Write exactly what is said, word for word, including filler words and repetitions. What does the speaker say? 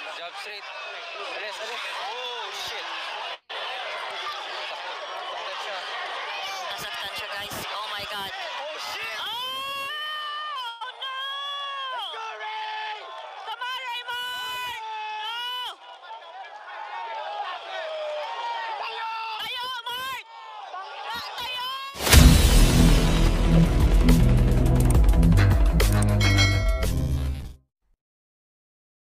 Jump straight. Alis, alis. Oh, shit. Saktan siya. Nasaktan siya, guys. Oh my God. Oh, shit! Oh, no! Come on, Raymond! No! Tayo, Mark! Ta- Tayo!